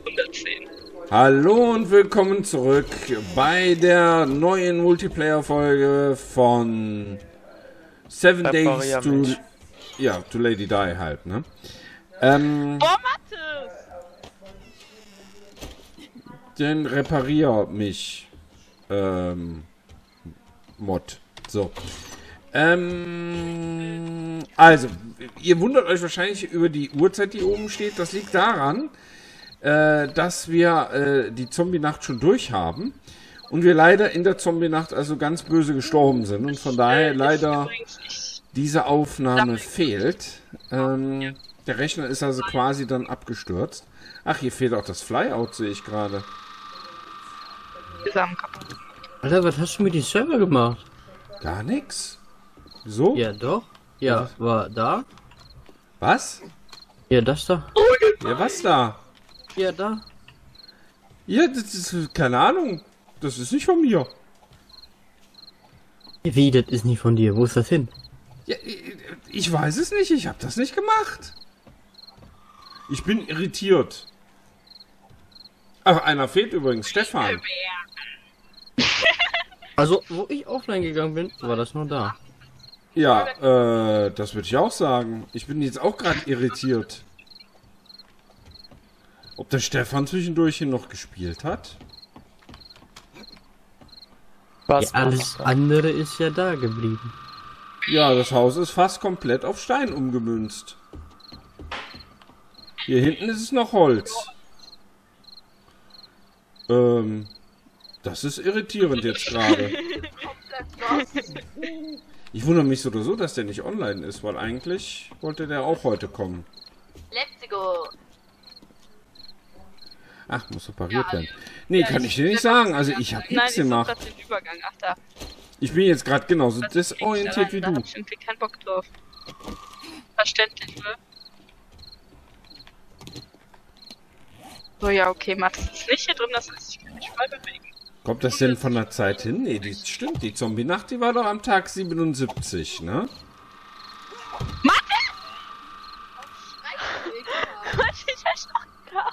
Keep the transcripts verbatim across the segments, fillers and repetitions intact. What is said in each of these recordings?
hundertzehn. Hallo und willkommen zurück bei der neuen Multiplayer-Folge von Seven Days to... Ja, to Lady Die halt, ne? Ähm... Oh, Mathis! Den Reparier mich. Ähm... Mod. So. Ähm... Also, ihr wundert euch wahrscheinlich über die Uhrzeit, die oben steht. Das liegt daran, äh, dass wir äh, die Zombie-Nacht schon durch haben und wir leider in der Zombie-Nacht also ganz böse gestorben sind und von daher leider diese Aufnahme fehlt. Ähm, der Rechner ist also quasi dann abgestürzt. Ach, hier fehlt auch das Flyout, sehe ich gerade. Alter, was hast du mit den Server gemacht? Gar nichts. Wieso? Ja, doch. Ja, Ja. war da. Was? Ja, das da. Ja, was da? Ja, da. Ja, das ist keine Ahnung. Das ist nicht von mir. Wie, das ist nicht von dir. Wo ist das hin? Ja, ich, ich weiß es nicht. Ich habe das nicht gemacht. Ich bin irritiert. Ach, einer fehlt übrigens. Stefan. Also, wo ich offline gegangen bin, war das nur da. Ja, äh, das würde ich auch sagen. Ich bin jetzt auch gerade irritiert. Ob der Stefan zwischendurch hier noch gespielt hat? Was ja, alles andere ist ja da geblieben. Ja, das Haus ist fast komplett auf Stein umgemünzt. Hier hinten ist es noch Holz. Ähm, das ist irritierend jetzt gerade. Ich wundere mich so oder so, dass der nicht online ist, weil eigentlich wollte der auch heute kommen. Let's go! Ach, muss repariert werden. Nee, kann ich dir nicht sagen. Also ich habe nichts gemacht. Den Übergang. Ach, da. Ich bin jetzt gerade genauso desorientiert wie Da du. hab ich irgendwie keinen Bock drauf. Verständlich, ne? So, ja, okay, Max ist nicht hier drin, das heißt, ich kann mich frei bewegen. Kommt das denn von der Zeit hin? Nee, die stimmt. Die Zombie-Nacht, die war doch am Tag siebenundsiebzig, ne? Mathe! Was ist das noch da?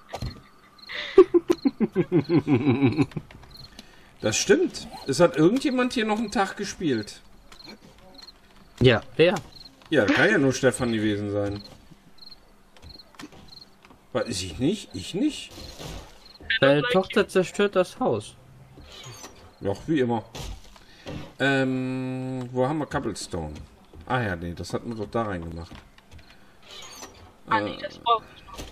Das stimmt. Es hat irgendjemand hier noch einen Tag gespielt. Ja, wer? Ja, kann ja nur Stefan gewesen sein. Was, ist ich nicht? Ich nicht? Deine Tochter zerstört das Haus. Doch, wie immer. Ähm, wo haben wir Cobblestone? Ah ja, nee, das hatten wir doch da reingemacht. Ah, nee, das brauche ich noch.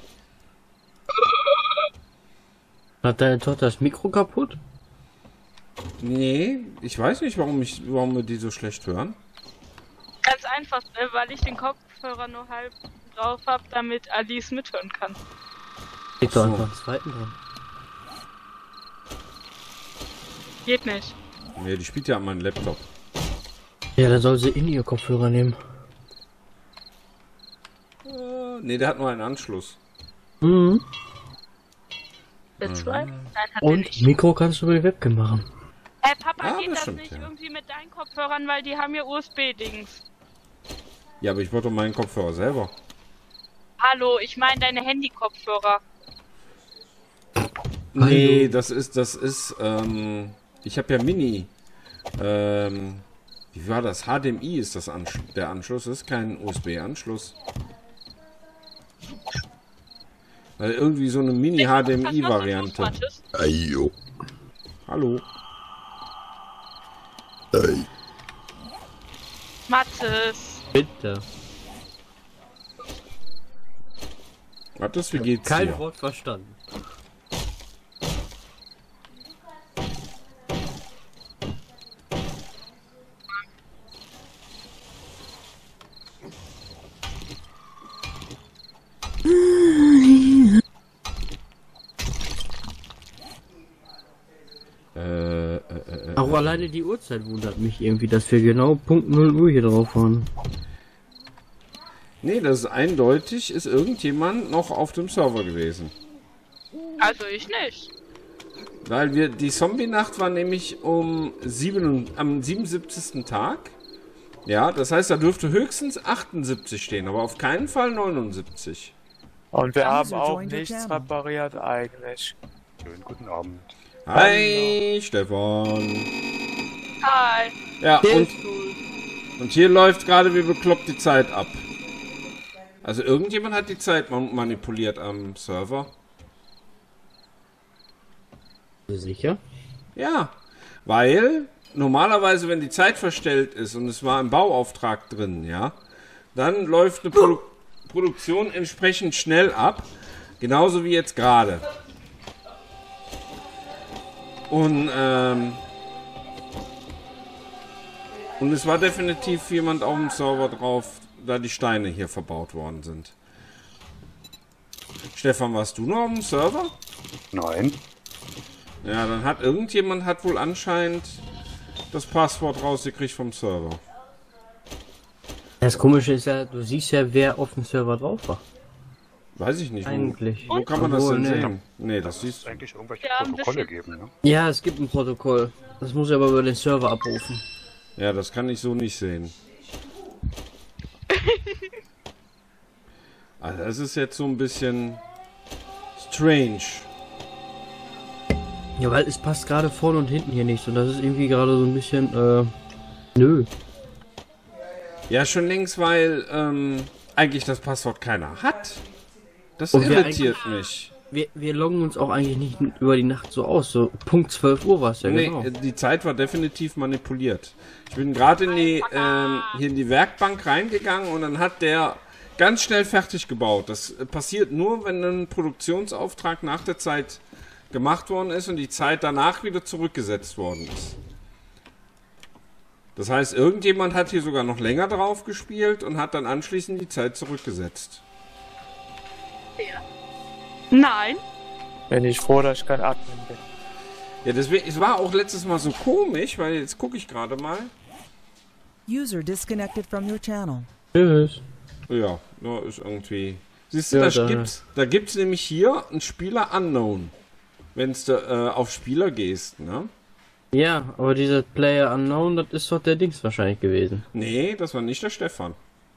Hat deine Tochter das Mikro kaputt? Nee, ich weiß nicht, warum, ich, warum wir die so schlecht hören. Ganz einfach, äh, weil ich den Kopfhörer nur halb drauf habe, damit Alice mithören kann. Geht doch einfach einen zweiten dran. Geht nicht. Nee, die spielt ja an meinem Laptop. Ja, da soll sie in ihr Kopfhörer nehmen. Äh, nee, der hat nur einen Anschluss. Mhm. Der zwei? Nein, hat er Und nicht. Mikro kannst du über die Webcam machen. Hey, Papa, Ah, geht das das stimmt, nicht ja. irgendwie mit deinen Kopfhörern, weil die haben ja U S B-Dings. Ja, aber ich wollte doch meinen Kopfhörer selber. Hallo, ich meine deine Handy-Kopfhörer. Nee, das ist, das ist, ähm, ich habe ja Mini. Ähm, wie war das? H D M I ist das Ansch der Anschluss, das ist kein U S B-Anschluss. Also irgendwie so eine Mini-H D M I-Variante. Ayo. Hallo. Ey. Mathis. Bitte. Mathis, wie geht's Kein dir? Wort verstanden. Äh, äh, äh, Auch alleine die Uhrzeit wundert mich irgendwie, dass wir genau Punkt null Uhr hier drauf waren. nee, das ist eindeutig, ist irgendjemand noch auf dem Server gewesen. Also ich nicht. Weil wir, die Zombie-Nacht war nämlich um sieben, am siebenundsiebzigsten Tag. Ja, das heißt, da dürfte höchstens achtundsiebzig stehen, aber auf keinen Fall neunundsiebzig. Und wir haben User auch joined your nichts channel. repariert eigentlich. Schönen guten Abend. Hi, Stefan. Hi. Ja, und, und hier läuft gerade wie bekloppt die Zeit ab. Also irgendjemand hat die Zeit man manipuliert am Server. Sicher? Ja, weil normalerweise, wenn die Zeit verstellt ist und es war im Bauauftrag drin, ja, dann läuft eine Produ Produktion entsprechend schnell ab. Genauso wie jetzt gerade. Und, ähm, und es war definitiv jemand auf dem Server drauf, da die Steine hier verbaut worden sind. Stefan, warst du noch auf dem Server? Nein. Ja, dann hat irgendjemand hat wohl anscheinend das Passwort rausgekriegt vom Server. Das Komische ist ja, du siehst ja, wer auf dem Server drauf war. Weiß ich nicht. Wo, Eigentlich. wo kann man das Obwohl, denn nee. sehen? Nee, das Es siehst eigentlich irgendwelche Ja, ein Protokolle bisschen. geben, ne? Ja, es gibt ein Protokoll. Das muss ich aber über den Server abrufen. Ja, das kann ich so nicht sehen. Also das ist jetzt so ein bisschen strange. Ja, weil es passt gerade vorne und hinten hier nicht. Und das ist irgendwie gerade so ein bisschen, äh, nö. Ja, schon längst, weil ähm, eigentlich das Passwort keiner hat. Das Und wir irritiert mich. Wir, wir loggen uns auch eigentlich nicht über die Nacht so aus. So Punkt zwölf Uhr war es ja, Nee, genau. äh, die Zeit war definitiv manipuliert. Ich bin gerade in die ähm, hier in die Werkbank reingegangen und dann hat der ganz schnell fertig gebaut. Das äh, passiert nur, wenn ein Produktionsauftrag nach der Zeit gemacht worden ist und die Zeit danach wieder zurückgesetzt worden ist. Das heißt, irgendjemand hat hier sogar noch länger drauf gespielt und hat dann anschließend die Zeit zurückgesetzt. Nein. Bin ich froh, dass ich kein Admin bin. Ja, deswegen, es war auch letztes Mal so komisch, weil jetzt gucke ich gerade mal. User disconnected from your channel. Tschüss. Ja, ja, ist irgendwie. Siehst du, Ja, da, da- gibt's, da gibt's nämlich hier einen Spieler Unknown. Wenn du äh, auf Spieler gehst, ne? Ja, aber dieser Player Unknown, das ist doch der Dings wahrscheinlich gewesen. Nee, das war nicht der Stefan.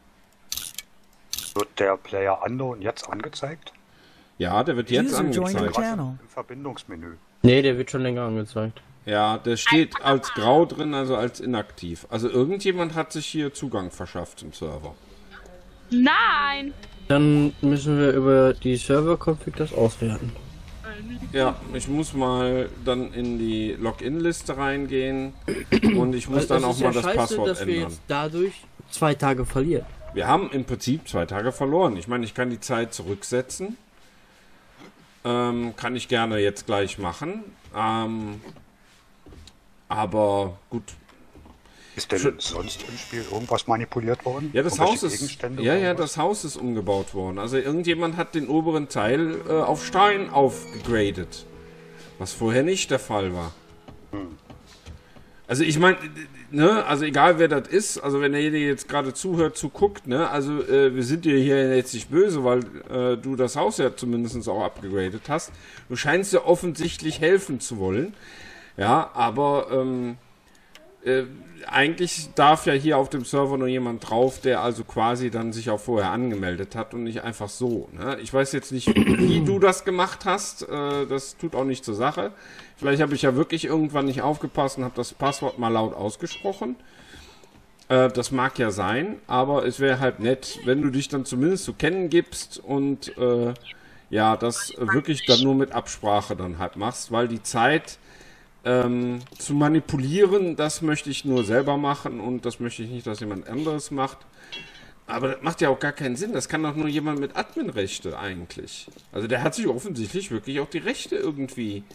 Wird der Player Unknown jetzt angezeigt? Ja, der wird jetzt User joined your angezeigt. channel. Im Verbindungsmenü. Nee, der wird schon länger angezeigt. Ja, der steht als grau drin, also als inaktiv. Also irgendjemand hat sich hier Zugang verschafft zum Server. Nein. Dann müssen wir über die Server-Config das auswerten. Ja, ich muss mal dann in die Login-Liste reingehen und ich muss Weil dann auch ist mal ja das scheiße, Passwort dass wir ändern. jetzt dadurch zwei Tage verlieren. Wir haben im Prinzip zwei Tage verloren. Ich meine, ich kann die Zeit zurücksetzen. Ähm, kann ich gerne jetzt gleich machen. Ähm, aber gut. Ist denn Schön. sonst im Spiel irgendwas manipuliert worden? Ja, das Irgendwelche Haus ist. Gegenstände Ja, oder ja, irgendwas? das Haus ist umgebaut worden. Also irgendjemand hat den oberen Teil äh, auf Stein aufgegradet. Was vorher nicht der Fall war. Also ich meine, ne, also egal wer das ist, also wenn derjenige jetzt gerade zuhört, zuguckt, ne, also äh, wir sind dir hier jetzt nicht böse, weil äh, du das Haus ja zumindest auch abgegradet hast. Du scheinst ja offensichtlich helfen zu wollen. Ja, aber ähm, äh, eigentlich darf ja hier auf dem Server nur jemand drauf, der also quasi dann sich auch vorher angemeldet hat und nicht einfach so. Ne? Ich weiß jetzt nicht, wie du das gemacht hast. Äh, das tut auch nicht zur Sache. Vielleicht habe ich ja wirklich irgendwann nicht aufgepasst und habe das Passwort mal laut ausgesprochen. Äh, das mag ja sein, aber es wäre halt nett, wenn du dich dann zumindest zu kennen gibst und äh, ja, das wirklich dann nur mit Absprache dann halt machst, weil die Zeit ähm, zu manipulieren, das möchte ich nur selber machen und das möchte ich nicht, dass jemand anderes macht. Aber das macht ja auch gar keinen Sinn. Das kann doch nur jemand mit Adminrechte eigentlich. Also der hat sich offensichtlich wirklich auch die Rechte irgendwie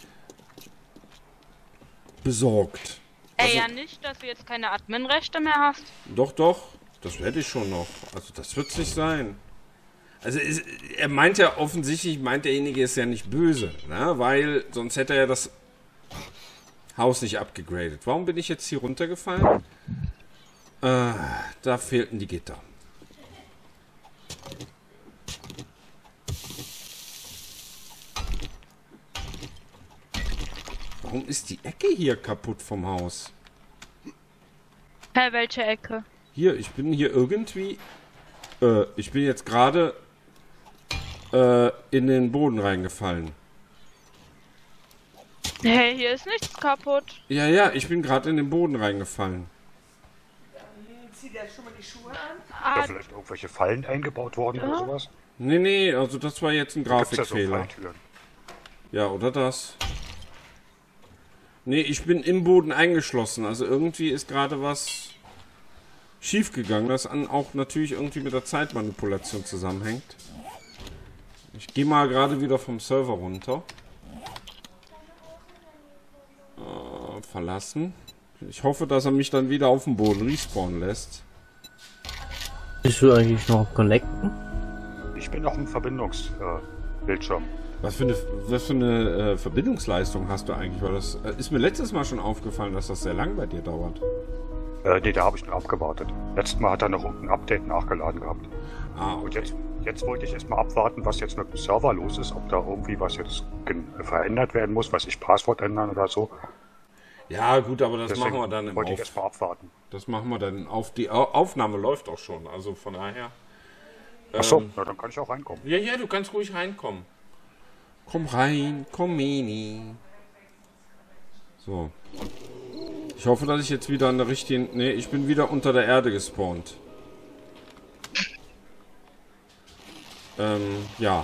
besorgt. Ey, ja nicht, dass du jetzt keine Adminrechte mehr hast. Doch, doch. Das werde ich schon noch. Also das wird es nicht sein. Also es, er meint ja offensichtlich, meint derjenige ist ja nicht böse, ne? Weil sonst hätte er ja das Haus nicht abgegradet. Warum bin ich jetzt hier runtergefallen? Äh, da fehlten die Gitter. Warum ist die Ecke hier kaputt vom Haus? Hä, welche Ecke? Hier, ich bin hier irgendwie... Äh, ich bin jetzt gerade äh, in den Boden reingefallen. Hey, hier ist nichts kaputt. Ja, ja, ich bin gerade in den Boden reingefallen. Ist da Ah, vielleicht irgendwelche Fallen eingebaut worden oder sowas? Nee, nee, also das war jetzt ein Gibt's ja so Grafikfehler. Falltüren. Ja, oder das? Nee, ich bin im Boden eingeschlossen. Also irgendwie ist gerade was schief gegangen, das an, auch natürlich irgendwie mit der Zeitmanipulation zusammenhängt. Ich gehe mal gerade wieder vom Server runter. Äh, verlassen. Ich hoffe, dass er mich dann wieder auf dem Boden respawnen lässt. Bist du eigentlich noch connecten? Ich bin noch im Verbindungsbildschirm. Äh, Bildschirm. Was für eine, was für eine äh, Verbindungsleistung hast du eigentlich? Weil das äh, ist mir letztes Mal schon aufgefallen, dass das sehr lang bei dir dauert. Äh, nee, da habe ich nur abgewartet. Letztes Mal hat er noch ein Update nachgeladen gehabt. Ah, Und okay. jetzt, jetzt wollte ich erstmal abwarten, was jetzt mit dem Server los ist, ob da irgendwie was jetzt gen- verändert werden muss, was ich Passwort ändern oder so. Ja, gut, aber das Deswegen machen wir dann im wollte ich Auf. erstmal abwarten. Das machen wir dann auf. Die Au- Aufnahme läuft auch schon, also von daher. Achso, Ähm, na dann kann ich auch reinkommen. Ja, ja, du kannst ruhig reinkommen. Komm rein, komm Meni. So. Ich hoffe, dass ich jetzt wieder an der richtigen... Ne, ich bin wieder unter der Erde gespawnt. Ähm, ja.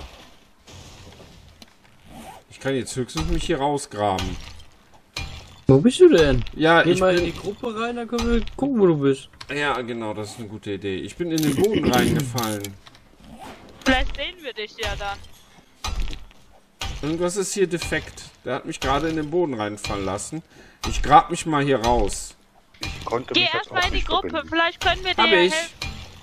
Ich kann jetzt höchstens mich hier rausgraben. Wo bist du denn? Ja, Geh ich mal in bin... die Gruppe rein, dann können wir gucken, wo du bist. Ja, genau, das ist eine gute Idee. Ich bin in den Boden reingefallen. vielleicht sehen wir dich ja dann. Irgendwas ist hier defekt. Der hat mich gerade in den Boden reinfallen lassen. Ich grab mich mal hier raus. Ich konnte Geh mich jetzt erstmal auch in die nicht Gruppe, verbinden. vielleicht können wir dir Hab ja ich. helfen.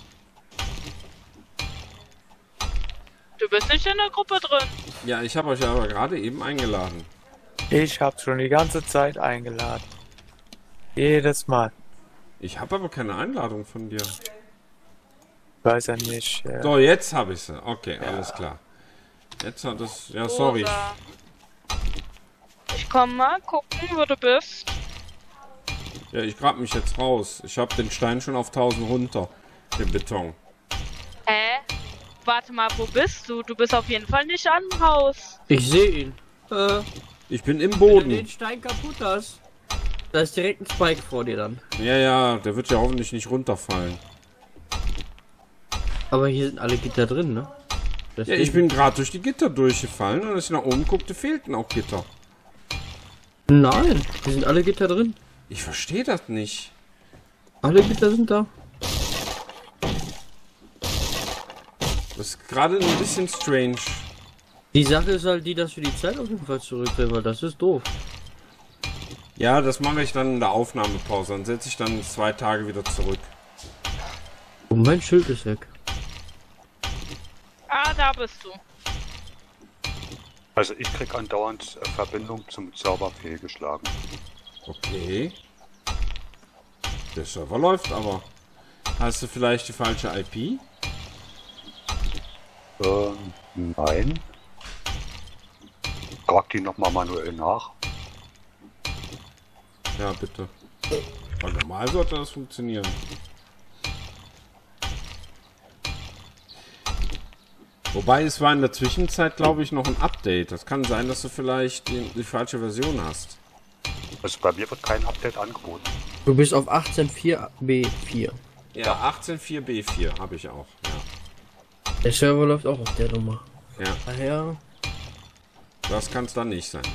Du bist nicht in der Gruppe drin. Ja, ich habe euch aber gerade eben eingeladen. Ich hab schon die ganze Zeit eingeladen. Jedes Mal. Ich habe aber keine Einladung von dir. Weiß er nicht. Äh, So, jetzt habe ich sie. Okay, alles klar. Jetzt hat es... Ja, sorry. Rosa. Ich komm mal gucken, wo du bist. Ja, ich grab mich jetzt raus. Ich habe den Stein schon auf tausend runter. Den Beton. Hä? Warte mal, wo bist du? Du bist auf jeden Fall nicht am Haus. Ich sehe ihn. Äh, Ich bin im wenn du den Boden. Stein kaputt hast, da ist direkt ein Spike vor dir dann. Ja, ja, der wird ja hoffentlich nicht runterfallen. Aber hier sind alle Gitter drin, ne? Ja, Deswegen- ich bin gerade durch die Gitter durchgefallen und als ich nach oben guckte, fehlten auch Gitter. Nein, hier sind alle Gitter drin. Ich verstehe das nicht. Alle Gitter sind da. Das ist gerade ein bisschen strange. Die Sache ist halt die, dass wir die Zeit auf jeden Fall zurückdrehen, weil das ist doof. Ja, das mache ich dann in der Aufnahmepause. Dann setze ich dann zwei Tage wieder zurück. Und mein Schild ist weg. Ah, da bist du. Also ich krieg andauernd äh, Verbindung zum Server fehlgeschlagen. Okay. Der Server läuft aber. Hast du vielleicht die falsche I P? Ähm, nein. Frag die nochmal manuell nach. Ja, bitte. Weil normal sollte das funktionieren. Wobei, es war in der Zwischenzeit, glaube ich, noch ein Update. Das kann sein, dass du vielleicht die, die falsche Version hast. Also bei mir wird kein Update angeboten. Du bist auf achtzehn Punkt vier B vier. Ja, achtzehn Punkt vier B vier habe ich auch. Ja. Der Server läuft auch auf der Nummer. Ja, Daher. das kann es dann nicht sein.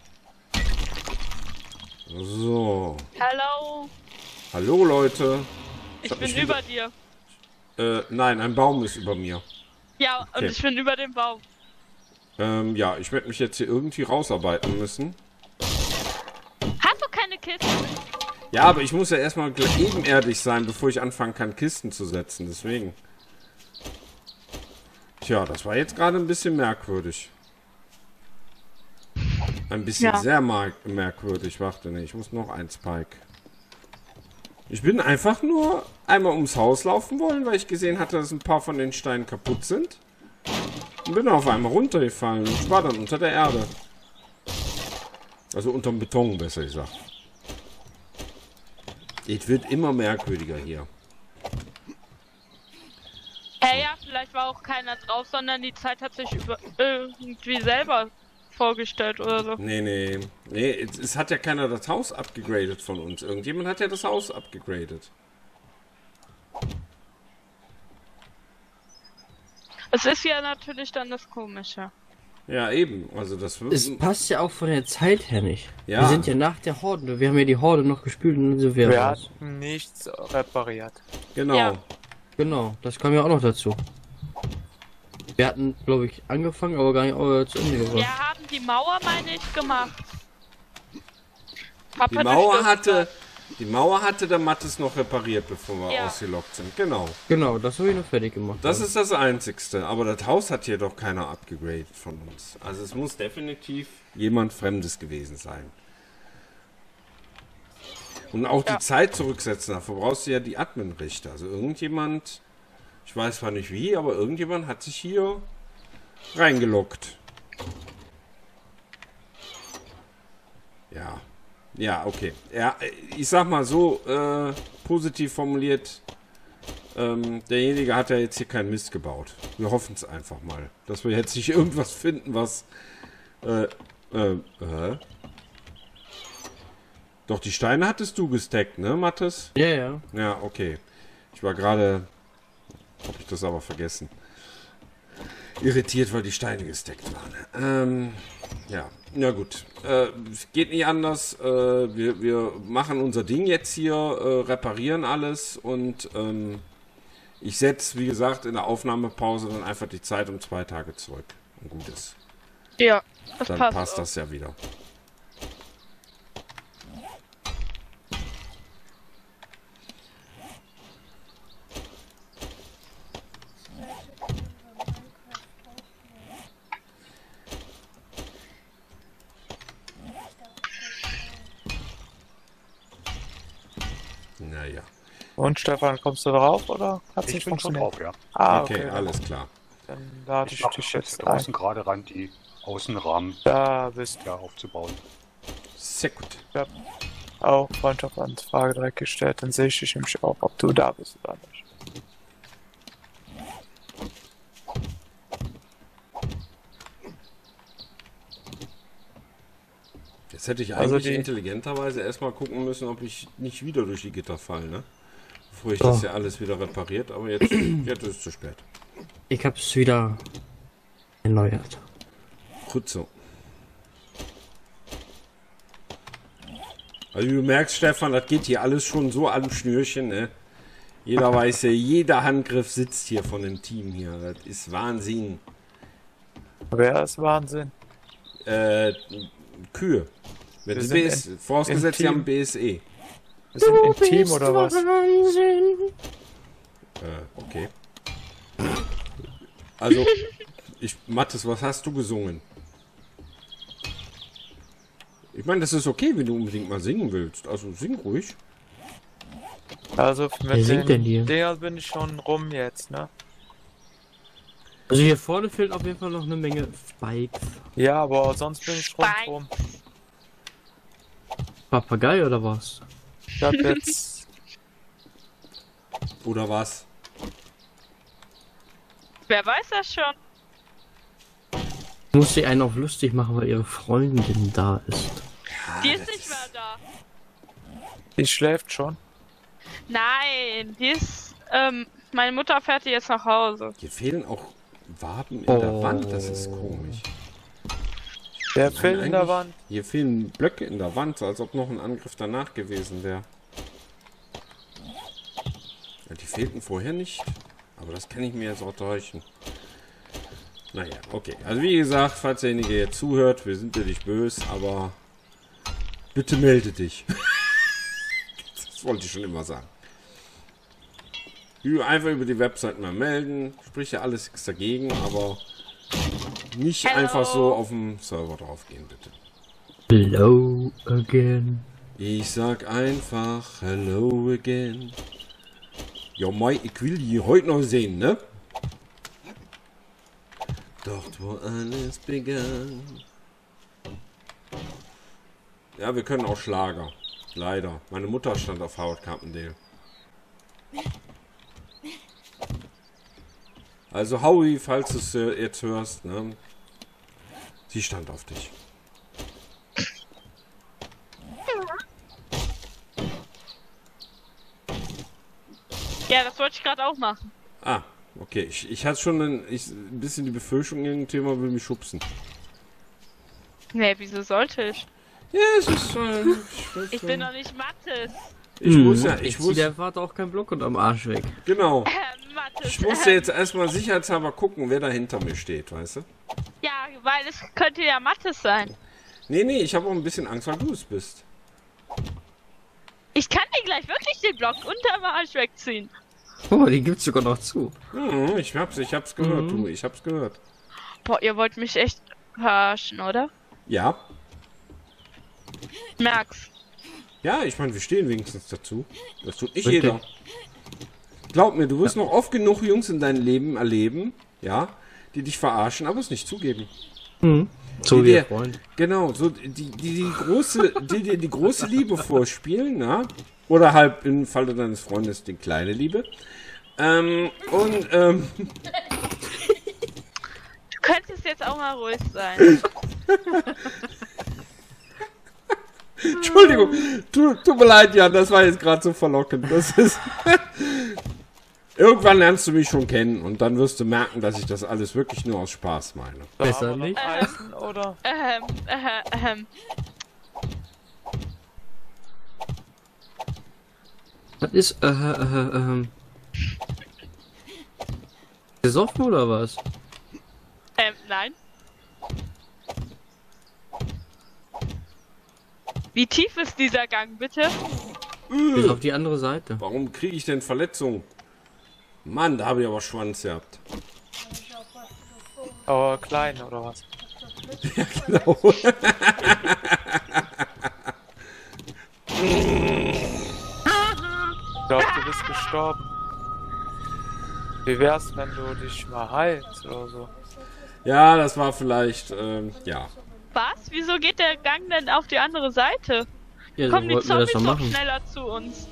So. Hallo. Hallo, Leute. Ich hab bin mich über dir. Äh, nein, ein Baum ist über mir. Ja, Okay. und ich bin über dem Baum. Ähm, ja, ich werde mich jetzt hier irgendwie rausarbeiten müssen. Hast du keine Kiste? Ja, aber ich muss ja erstmal ebenerdig sein, bevor ich anfangen kann, Kisten zu setzen. Deswegen. Tja, das war jetzt gerade ein bisschen merkwürdig. Ein bisschen Ja. sehr mer merkwürdig. Warte, ne, ich muss noch ein Spike. Ich bin einfach nur einmal ums Haus laufen wollen, weil ich gesehen hatte, dass ein paar von den Steinen kaputt sind. Und bin auf einmal runtergefallen und war dann unter der Erde. Also unterm Beton, besser gesagt. Es wird immer merkwürdiger hier. Hey, ja, vielleicht vielleicht war auch keiner drauf, sondern die Zeit hat sich über irgendwie selber vorgestellt oder so. Nee, nee. Nee, es, es hat ja keiner das Haus abgegradet von uns. Irgendjemand hat ja das Haus abgegradet. Es ist ja natürlich dann das Komische. Ja, eben. Also das Es passt ja auch von der Zeit her nicht. Ja. Wir sind ja nach der Horde. Wir haben ja die Horde noch gespielt und dann sind wir Wir raus. hatten nichts repariert. Genau. Ja. Genau, das kam ja auch noch dazu. Wir hatten, glaube ich, angefangen, aber gar nicht äh, zu Ende gebracht. Wir haben die Mauer, meine ich, gemacht. Papa Die hat Mauer das hatte, die Mauer hatte der Mattes noch repariert, bevor wir Ja. ausgelockt sind. Genau. Genau, das habe ich noch fertig gemacht. Das ist das Einzigste. Aber das Haus hat hier doch keiner abgegradet von uns. Also es muss definitiv jemand Fremdes gewesen sein. Und auch die Ja. Zeit zurücksetzen. Dafür brauchst du ja die Admin-Rechte. Also irgendjemand, ich weiß zwar nicht wie, aber irgendjemand hat sich hier reingeloggt. Ja. Ja, okay. Ja, ich sag mal so, äh, positiv formuliert, ähm, derjenige hat ja jetzt hier keinen Mist gebaut. Wir hoffen es einfach mal, dass wir jetzt nicht irgendwas finden, was, äh, äh, äh. Doch, die Steine hattest du gesteckt, ne, Mattes? Ja, ja. Ja, okay. Ich war gerade, hab ich das aber vergessen. Irritiert, weil die Steine gesteckt waren. Ähm, ja, na gut. Äh, geht nicht anders. Äh, wir, wir machen unser Ding jetzt hier, äh, reparieren alles und ähm, ich setze, wie gesagt, in der Aufnahmepause dann einfach die Zeit um zwei Tage zurück. Und gut ist. Ja, das Dann passt. passt auch. das ja wieder. Naja. Und Stefan, kommst du drauf oder hat es Ich nicht bin schon funktioniert? drauf, ja. Ah, Okay, okay. alles klar. Dann lade ich Ich mache dich jetzt jetzt draußen ein. gerade ran, die Außenrahmen Da bist ja, aufzubauen. Sehr gut. du auch Freundschaftsanfrage direkt gestellt. Dann sehe ich dich nämlich auch, ob du da bist oder nicht. Jetzt hätte ich Also eigentlich die- intelligenterweise erstmal gucken müssen, ob ich nicht wieder durch die Gitter falle, ne? Bevor ich das Oh. ja alles wieder repariert, aber jetzt, jetzt ist es zu spät. Ich hab's wieder erneuert. Gut so. Also du merkst, Stefan, das geht hier alles schon so am Schnürchen, ne? Jeder weiß ja, jeder Handgriff sitzt hier von dem Team hier. Das ist Wahnsinn. Wer ist Wahnsinn? Äh, Kühe. Wenn Wir sie sind B S, in- vorausgesetzt, im sie Team. haben B S E. Wir sind im Team oder was? Äh, okay. Also, ich, Mathis, was hast du gesungen? Ich meine, das ist okay, wenn du unbedingt mal singen willst. Also, sing ruhig. Also Wer mit singt denn hier? den Dingern bin ich schon rum jetzt, ne? Also hier vorne fehlt auf jeden Fall noch eine Menge Spikes. Ja, aber sonst bin ich Stein. rundrum. Papagei oder was? Ich hab jetzt... Oder was? Wer weiß das schon? Muss sie einen auf lustig machen, weil ihre Freundin da ist. Die ist nicht mehr da. Die schläft schon. Nein, die ist. Ähm, meine Mutter fährt die jetzt nach Hause. Hier fehlen auch Waben in Oh. der Wand. Das ist komisch. Der Nein, Film in der eigentlich- Wand. Hier fehlen Blöcke in der Wand, so als ob noch ein Angriff danach gewesen wäre. Ja, die fehlten vorher nicht. Aber das kann ich mir jetzt auch täuschen. Naja, okay. Also wie gesagt, falls derjenige jetzt zuhört, wir sind dir nicht böse, aber bitte melde dich. Das wollte ich schon immer sagen. Einfach über die Website mal melden. Sprich ja alles nichts dagegen, aber nicht Hello. einfach so auf dem Server draufgehen, bitte. Hello again. Ich sag einfach hello again. Ja, Mai, ich will die heute noch sehen, ne? Dort, wo alles begann. Ja, wir können auch Schlager. Leider. Meine Mutter stand auf Howard Carpendale. Also Howie, falls du es äh, jetzt hörst, ne? Sie stand auf dich. Ja, das wollte ich gerade auch machen. Ah, okay. Ich, ich hatte schon ein, ich, ein bisschen die Befürchtung, irgendein Thema will mich schubsen. Nee, wieso sollte ich? Ja, es ist... Äh, ich weiß Ich bin doch nicht Mathis. Ich muss ja, Jetzt ich zieht muss, der Vater auch keinen Block unterm Arsch weg. genau. Äh, Mathis. Ich musste jetzt erstmal sicherheitshalber gucken, wer da hinter mir steht, weißt du? Ja, weil es könnte ja Mathis sein. Nee, nee, ich habe auch ein bisschen Angst, weil du es bist. Ich kann dir gleich wirklich den Block unterm Arsch wegziehen. Oh, die gibt's sogar noch zu. Mhm, ich hab's, ich hab's gehört, du, ich hab's gehört. Boah, ihr wollt mich echt verarschen, oder? Ja, Merk's. ja, ich meine, wir stehen wenigstens dazu. Das tut nicht Richtig. jeder. Glaub mir, du wirst noch oft genug Jungs in deinem Leben erleben, ja, die dich verarschen, aber es nicht zugeben. Mhm. So Die wie dir- ihr Freund. Genau, so die, die, die große, die dir die große Liebe vorspielen, ja, oder halt im Falle deines Freundes die kleine Liebe. Ähm, und, ähm, Du könntest jetzt auch mal ruhig sein. Entschuldigung, tu, tut mir leid, Jan, das war jetzt gerade so verlockend. Das ist. Irgendwann lernst du mich schon kennen und dann wirst du merken, dass ich das alles wirklich nur aus Spaß meine. Da Besser haben wir nicht. noch Eisen, oder? ähm, äh, ähm. Was ist, äh, äh, ähm... Gesoffen oder was? Ähm, nein. Wie tief ist dieser Gang, bitte? Bis auf die andere Seite. Warum kriege ich denn Verletzungen? Mann, da habe ich aber Schwanz gehabt. Aber klein, oder was? Genau. Ich glaube, du bist gestorben. Wie wär's, wenn du dich mal heilst oder so? Ja, das war vielleicht, ähm, ja. Was? Wieso geht der Gang denn auf die andere Seite? Ja, so Kommen die wollten wir das Zombies doch doch machen. schneller zu uns?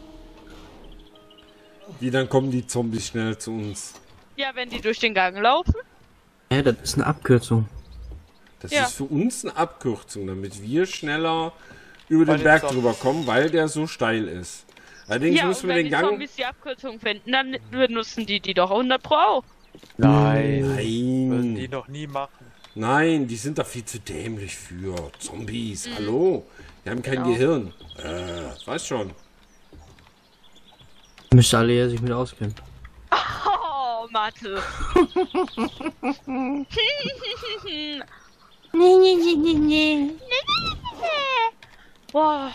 Wie, dann kommen die Zombies schnell zu uns. Ja, wenn die durch den Gang laufen? Ja, das ist eine Abkürzung. Das Ja. ist für uns eine Abkürzung, damit wir schneller über Bei den den Berg Zombies. drüber kommen, weil der so steil ist. Allerdings Ja, und müssen wir wenn den die Gang... Zombies die Abkürzung finden, dann benutzen die die doch hundert Pro auch. Nein. Würden die Nein, noch nie machen. nein, die sind da viel zu dämlich für. Zombies, hallo? Die haben kein Genau. Gehirn. Äh, weiß schon. Müsste alle ja sich mit auskennen. Oh, Mathe. Boah.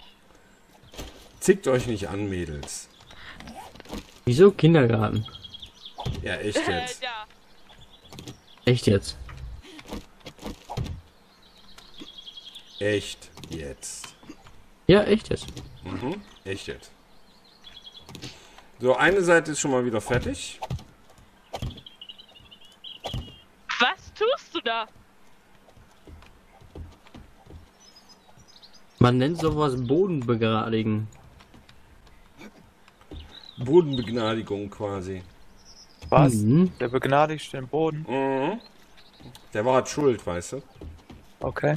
Zickt euch nicht an, Mädels. Wieso Kindergarten? Ja, echt Äh, jetzt. ja. Echt jetzt? Echt jetzt. Ja, echt jetzt. Mhm, echt jetzt. So, eine Seite ist schon mal wieder fertig. Was tust du da? Man nennt sowas Boden begradigen. Bodenbegnadigung quasi. Was? Mhm. Der begnadigt den Boden? Mhm. Der war halt schuld, weißt du. Okay.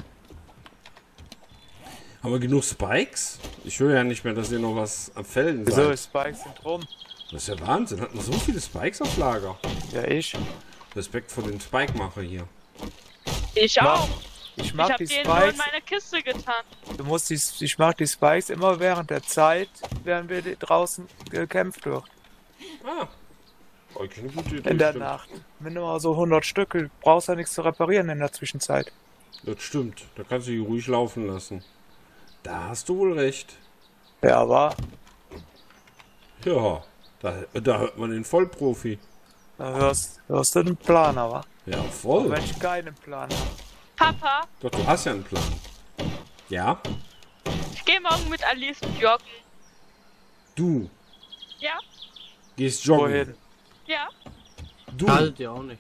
Haben wir genug Spikes? Ich höre ja nicht mehr, dass ihr noch was am Fällen Wieso, seid. die Spikes sind rum? Das ist ja Wahnsinn. Hatten wir so viele Spikes auf Lager. Ja, ich. Respekt vor den Spike-Macher hier. Ich auch. Ich Ich mag hab die den nur in Spikes. meine Kiste getan. Du musst die, ich mag die Spikes immer während der Zeit, während wir die draußen gekämpft wird. Ah. Eigentlich eine gute Idee. In der stimmt. Nacht. Minimal so hundert Stück. Du brauchst ja nichts zu reparieren in der Zwischenzeit. Das stimmt. Da kannst du die ruhig laufen lassen. Da hast du wohl recht. Ja, aber Ja. Da, da hört man den Vollprofi. da hörst, hörst du den Plan, aber. Ja, Auch voll. wenn ich keinen Plan habe. Papa, Doch, du hast ja einen Plan. Ja? ich gehe morgen mit Alice joggen. Du Ja? gehst joggen. Wohin? Ja? Du. Haltet ihr auch nicht.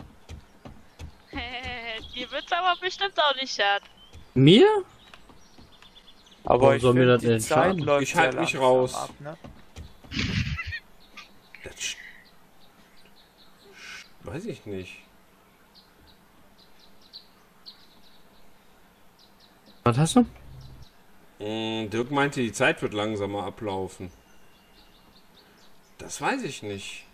Die wird's aber bestimmt auch nicht schaden. Mir? Aber Warum ich soll mir find, das die denn Zeit schaden? läuft Ich halt sehr mich langsam raus. Ab, ne? Das sch- Weiß ich nicht. Was hast du? Mm, Dirk meinte, die Zeit wird langsamer ablaufen. Das weiß ich nicht.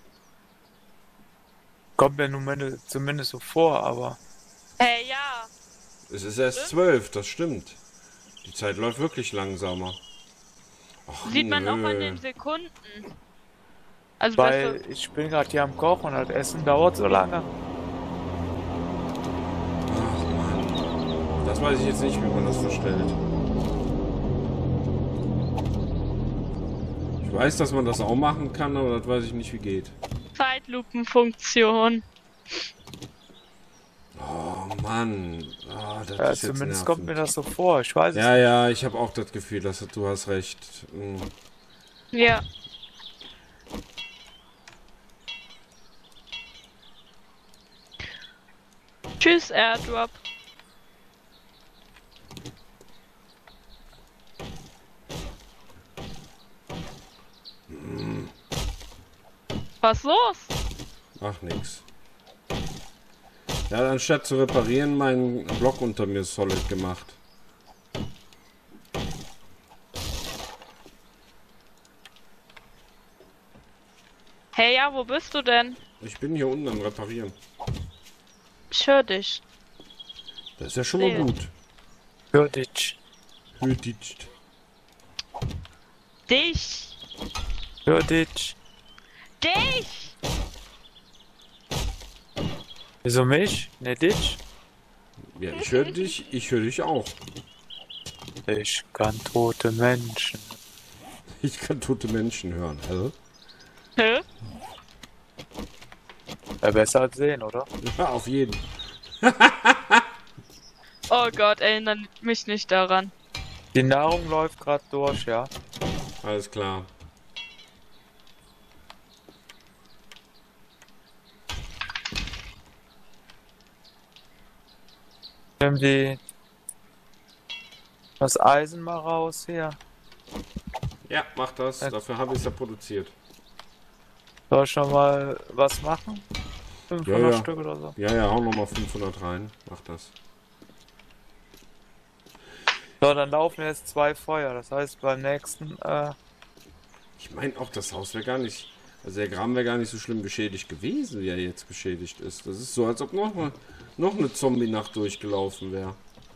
Kommt mir nun zumindest so vor, aber Hey, ja. Es ist erst zwölf, das stimmt. Die Zeit läuft wirklich langsamer. Ach, Sieht man nö. auch an den Sekunden. Also, weil weißt du, ich bin gerade hier am Kochen und das Essen dauert so lange. Ach Mann. Das weiß ich jetzt nicht, wie man das verstellt. Ich weiß, dass man das auch machen kann, aber das weiß ich nicht, wie geht. Zeitlupenfunktion. Oh Mann. Oh, das Ja, ist jetzt zumindest kommt mir nervend. das so vor. Ich weiß es Ja, ja, ich habe auch das Gefühl, dass du hast recht. Hm. Ja. Tschüss, Airdrop. Was los? Ach, nix. Er hat anstatt zu reparieren meinen Block unter mir solid gemacht. Hey, ja, wo bist du denn? Ich bin hier unten am Reparieren. Ich höre dich. Das ist ja schon mal Sehe. gut. für dich. Hüdigt. Dich! Für dich. Dich! Wieso mich? Ne, dich? Ja, ich höre dich, ich höre dich auch. Ich kann tote Menschen. Ich kann tote Menschen hören. Also, Hä? Ja, besser als sehen, oder? ja, auf jeden. Oh Gott, erinnere mich nicht daran. Die Nahrung läuft gerade durch, ja. Alles klar. Nimm die das Eisen mal raus hier. Ja, mach das. Ja. Dafür habe ich es ja produziert. Soll ich schon mal was machen? fünfhundert Ja, ja. Stück oder so. Ja, ja, hau nochmal fünfhundert rein. Mach das. So, dann laufen jetzt zwei Feuer. Das heißt, beim nächsten, äh, Ich meine auch, das Haus wäre gar nicht... Also der Graben wäre gar nicht so schlimm beschädigt gewesen, wie er jetzt beschädigt ist. Das ist so, als ob noch, mal, noch eine Zombie-Nacht durchgelaufen wäre.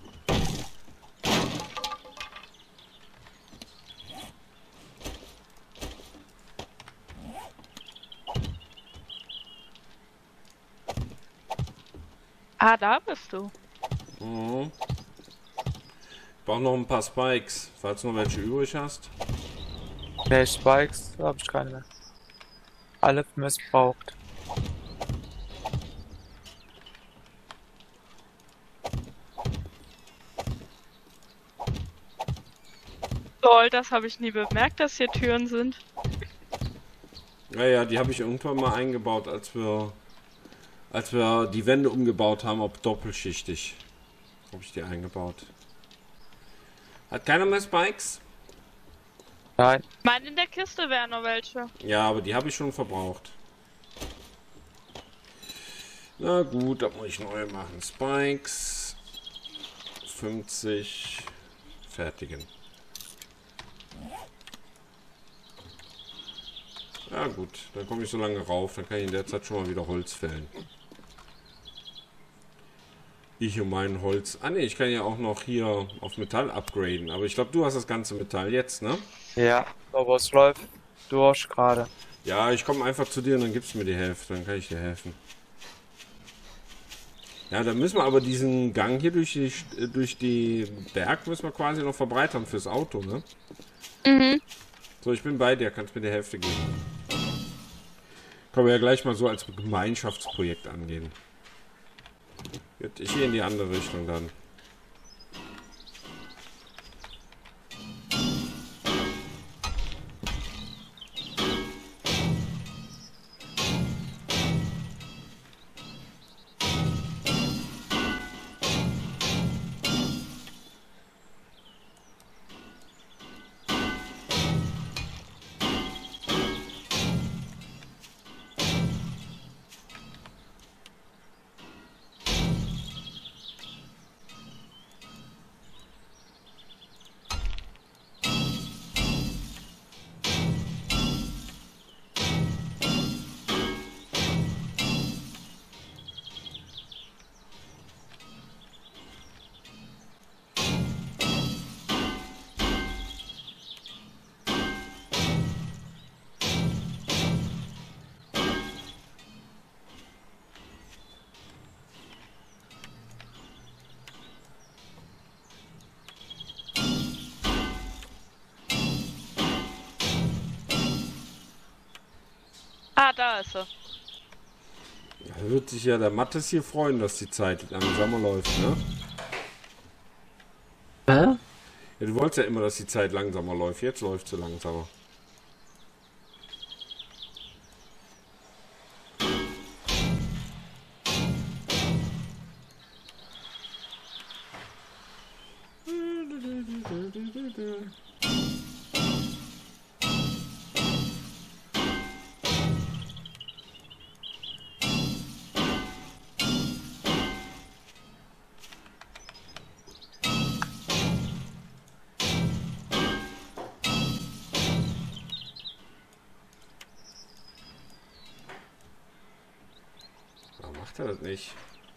Ah, da bist du. Mhm. Ich brauche noch ein paar Spikes, falls du noch welche übrig hast. ne, Spikes habe ich keine mehr. Alle missbraucht. Lol, das habe ich nie bemerkt, dass hier Türen sind. Ja, ja, die habe ich irgendwann mal eingebaut, als wir, als wir die Wände umgebaut haben, auf doppelschichtig. Habe ich die eingebaut. Hat keiner mehr Spikes? Nein, Ich meine, in der Kiste wären noch welche. Ja, aber die habe ich schon verbraucht. Na gut, da muss ich neu machen. Spikes. fünfzig. Fertigen. Ja gut, dann komme ich so lange rauf, dann kann ich in der Zeit schon mal wieder Holz fällen. Ich und mein Holz. Ah ne, ich kann ja auch noch hier auf Metall upgraden. Aber ich glaube, du hast das ganze Metall jetzt, ne? ja, aber es läuft durch gerade. Ja, ich komme einfach zu dir und dann gibst du mir die Hälfte, dann kann ich dir helfen. Ja, dann müssen wir aber diesen Gang hier durch die, durch die Berg müssen wir quasi noch verbreitern fürs Auto, ne? Mhm. So, ich bin bei dir, kannst mir die Hälfte geben. Können wir ja gleich mal so als Gemeinschaftsprojekt angehen. Gut, ich gehe in die andere Richtung dann. Ah, da ist er. Da wird sich ja der Mattes hier freuen, dass die Zeit langsamer läuft, ne? Hä? Ja, du wolltest ja immer, dass die Zeit langsamer läuft. Jetzt läuft sie langsamer. Macht er das nicht?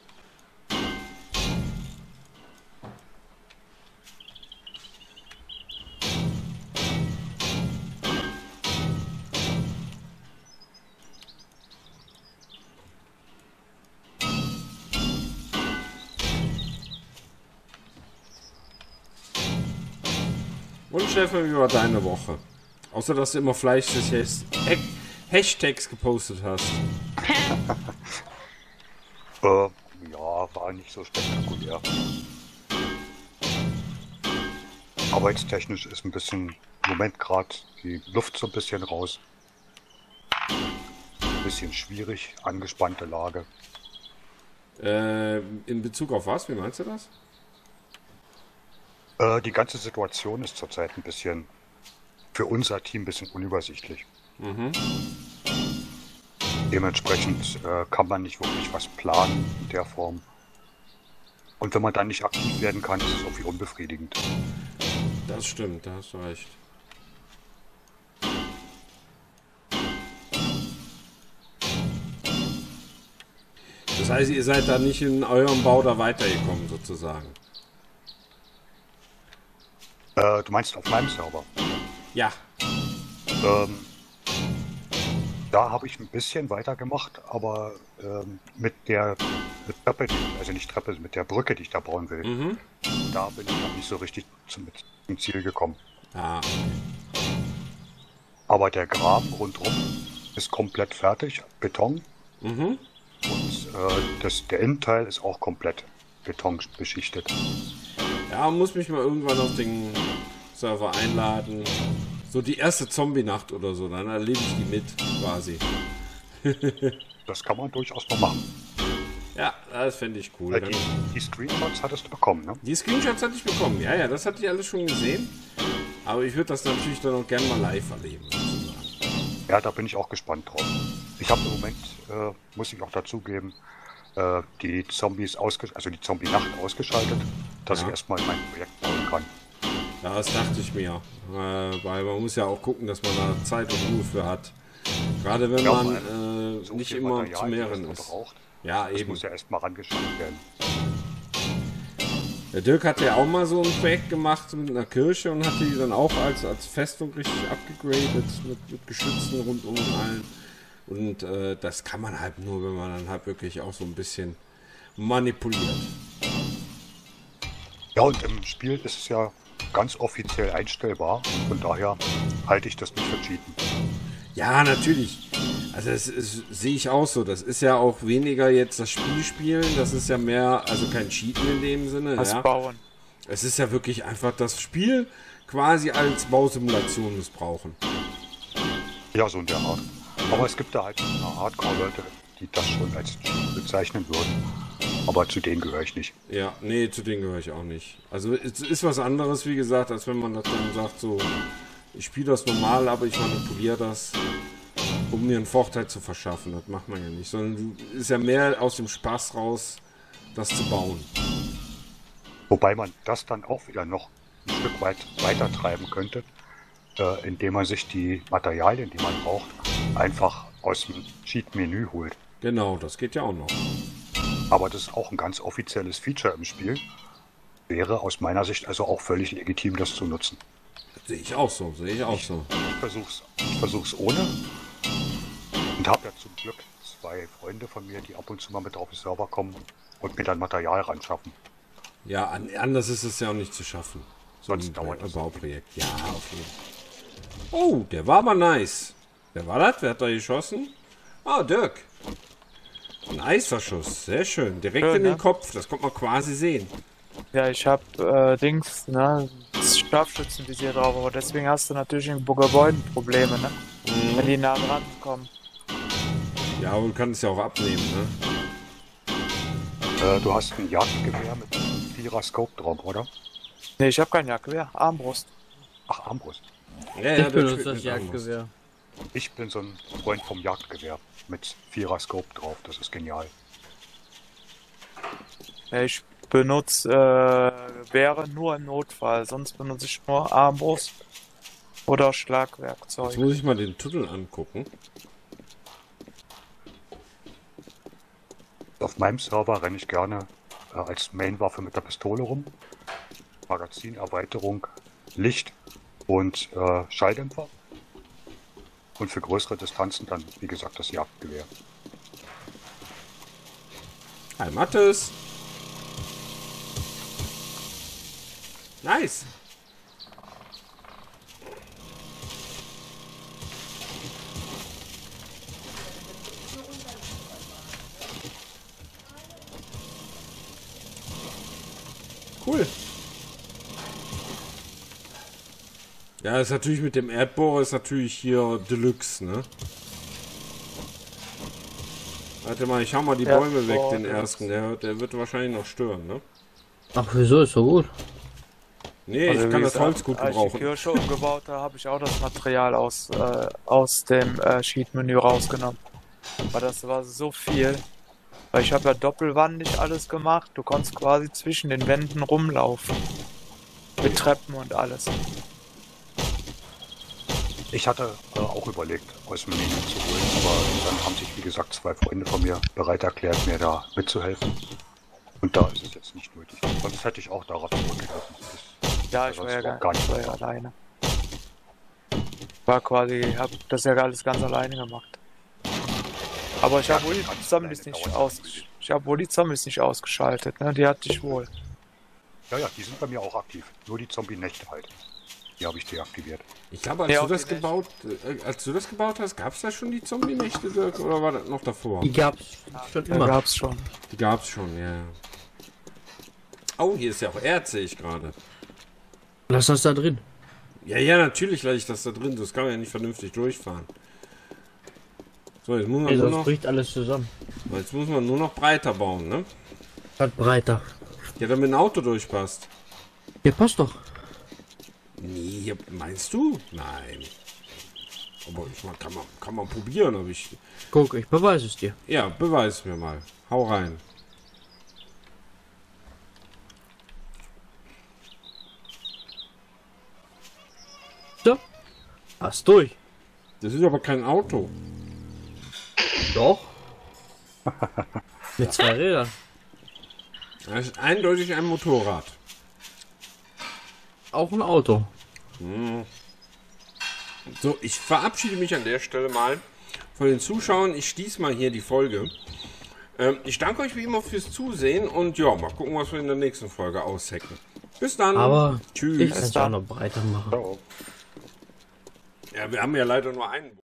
Und Stefan, wie war deine Woche? Außer, dass du immer fleißig Hashtags gepostet hast. Äh, ja, war nicht so spektakulär. Arbeitstechnisch ist ein bisschen im Moment gerade die Luft so ein bisschen raus. Ein bisschen schwierig, angespannte Lage. Äh, in Bezug auf was? Wie meinst du das? Äh, die ganze Situation ist zurzeit ein bisschen für unser Team ein bisschen unübersichtlich. Mhm. Dementsprechend äh, kann man nicht wirklich was planen in der Form. Und wenn man dann nicht aktiv werden kann, ist es irgendwie unbefriedigend. Das stimmt, da hast du recht. Das heißt, ihr seid da nicht in eurem Bau da weitergekommen, sozusagen. Äh, du meinst auf meinem Server? Ja. Ähm, da habe ich ein bisschen weitergemacht, aber ähm, mit der mit Treppe, die, also nicht Treppe, mit der Brücke, die ich da bauen will, Mhm. da bin ich noch nicht so richtig zum, zum Ziel gekommen. Ah. Aber der Graben rundherum ist komplett fertig, Beton. Mhm. Und äh, das, der Innenteil ist auch komplett Beton beschichtet. Ja, muss mich mal irgendwann auf den Server einladen. So die erste Zombie-Nacht oder so, dann erlebe ich die mit, quasi. Das kann man durchaus noch machen. Ja, das fände ich cool. Äh, Dann, die, die Screenshots hattest du bekommen, ne? die Screenshots hatte ich bekommen, ja, ja, das hatte ich alles schon gesehen. Aber ich würde das natürlich dann auch gerne mal live erleben, sozusagen. Ja, da bin ich auch gespannt drauf. Ich habe im Moment, äh, muss ich auch dazugeben, äh, die Zombies ausge also die Zombie-Nacht ausgeschaltet, dass Ja. ich erstmal mein Projekt bauen kann. Ja, das dachte ich mir. Äh, weil man muss ja auch gucken, dass man da Zeit und Ruhe für hat. Gerade wenn Ja, man vor äh, So nicht viel immer Material, zu wie mehreren das ist. braucht, Ja, das eben. muss ja erstmal rangeschafft werden. Der Dirk hatte ja auch mal so ein Projekt gemacht mit einer Kirche und hat die dann auch als, als Festung richtig abgegradet mit, mit Geschützen rundum und allen. Und äh, das kann man halt nur, wenn man dann halt wirklich auch so ein bisschen manipuliert. Ja, und im Spiel ist es ja ganz offiziell einstellbar. Und von daher halte ich das nicht für Cheaten. Ja, natürlich. Also das ist- sehe ich auch so. Das ist ja auch weniger jetzt das Spiel spielen. Das ist ja mehr, also kein Cheaten in dem Sinne. Was Ja. bauen. Es ist ja wirklich einfach das Spiel quasi als Bausimulation missbrauchen. Ja, so in der Art. Aber es gibt da halt eine Hardcore-Leute, die das schon als Cheat bezeichnen würden. Aber zu denen gehöre ich nicht. Ja, nee, zu denen gehöre ich auch nicht. Also es ist was anderes, wie gesagt, als wenn man das dann sagt, so, ich spiele das normal, aber ich manipuliere das, um mir einen Vorteil zu verschaffen. Das macht man ja nicht. Sondern es ist ja mehr aus dem Spaß raus, das zu bauen. Wobei man das dann auch wieder noch ein Stück weit weiter treiben könnte, äh, indem man sich die Materialien, die man braucht, einfach aus dem Cheat-Menü holt. Genau, das geht ja auch noch. Aber das ist auch ein ganz offizielles Feature im Spiel. Wäre aus meiner Sicht also auch völlig legitim, das zu nutzen. Sehe ich auch so, sehe ich auch so. Ich versuch's, ich versuch's ohne und habe ja zum Glück zwei Freunde von mir, die ab und zu mal mit auf den Server kommen und mir dann Material ran schaffen. Ja, an, anders ist es ja auch nicht zu schaffen. So Sonst ein dauert Ba- es. Bauprojekt. Ja, auf jeden Fall. Oh, der war aber nice. Wer war das? Wer hat da geschossen? Ah, Dirk. Ein Eisverschuss. Sehr schön. Direkt Schön, in den ne? Kopf. Das kommt man quasi sehen. Ja, ich hab äh, Dings, ne, das Scharfschützenvisier drauf, aber deswegen hast du natürlich in Gebäuden Probleme, ne? Wenn die nah dran kommen. Ja, aber du kannst es ja auch abnehmen, ne? Äh, du hast ein Jagdgewehr mit einem Vierer-Scope drauf, oder? Ne, ich hab kein Jagdgewehr, Armbrust. Ach, Armbrust. Ja, Ich Dirk benutze spielt das mit Armbrust. Jagdgewehr. Ich bin so ein Freund vom Jagdgewehr mit Vierer-Scope drauf. Das ist genial. Ja, ich benutze äh, Gewehre nur im Notfall, sonst benutze ich nur Armbrust oder Jetzt Schlagwerkzeug. muss ich mal den Tunnel angucken. Auf meinem Server renne ich gerne äh, als Mainwaffe mit der Pistole rum. Magazinerweiterung, Licht und äh, Schalldämpfer. Und für größere Distanzen dann, wie gesagt, das Jagdgewehr. Hi, Mattes. Nice. Cool. Ja, ist natürlich mit dem Erdbohrer ist natürlich hier Deluxe, ne? Warte mal, ich hau mal die Bäume weg, den ersten. Der, der wird wahrscheinlich noch stören, ne? Ach, wieso? Ist so gut. Nee, Also, ich wie kann das gesagt, Holz gut als ich die gebrauchen. Kirche umgebaut habe, habe ich auch das Material aus, äh, aus dem äh, Sheet-Menü rausgenommen. Aber das war so viel. Weil ich habe ja doppelwandig alles gemacht. Du konntest quasi zwischen den Wänden rumlaufen. Mit Treppen und alles. Ich hatte äh, auch überlegt, aus dem Menü zu holen, aber dann haben sich, wie gesagt, zwei Freunde von mir bereit erklärt, mir da mitzuhelfen. Und da ist es jetzt nicht nötig. Sonst hätte ich auch darauf zurückgegriffen. Das Ja, ist ich war ja sonst gar, auch ich war ja alleine. War quasi, hab das ja alles ganz alleine gemacht. Aber ich habe wohl die ganz Zombies alleine nicht dauert aus, natürlich. ich habe wohl die Zombies nicht ausgeschaltet, ne? Die hatte ich wohl. Ja, ja, die sind bei mir auch aktiv. Nur die Zombie-Nächte halt. Die habe ich deaktiviert. Ich glaube, als Ja, du okay, das gebaut, äh, als du das gebaut hast, gab es da schon die Zombie-Nächte, Dirk, oder war das noch davor? Die gab's schon Da immer. gab's schon. Die gab's schon, ja. Oh, hier ist ja auch Erz, sehe ich gerade. Lass das da drin. Ja, ja, natürlich lasse ich das da drin, das kann man ja nicht vernünftig durchfahren. So, jetzt muss man Ey, nur das noch, bricht alles zusammen. jetzt muss man nur noch breiter bauen, ne? Hat breiter. Ja, damit ein Auto durchpasst. Ja, passt doch. Nee, meinst du? Nein. Aber ich mal, kann man, kann man probieren, aber ich. Guck, ich beweise es dir. Ja, beweis mir mal. Hau rein. So. Passt durch. Das ist aber kein Auto. Doch. Mit zwei Rädern. Das ist eindeutig ein Motorrad. Auch ein Auto. So, ich verabschiede mich an der Stelle mal von den Zuschauern. Ich schließe mal hier die Folge. Ähm, ich danke euch wie immer fürs Zusehen und ja, mal gucken, was wir in der nächsten Folge aushacken. Bis dann. Aber Tschüss. ich kann es auch noch breiter machen. Ciao. Ja, wir haben ja leider nur einen.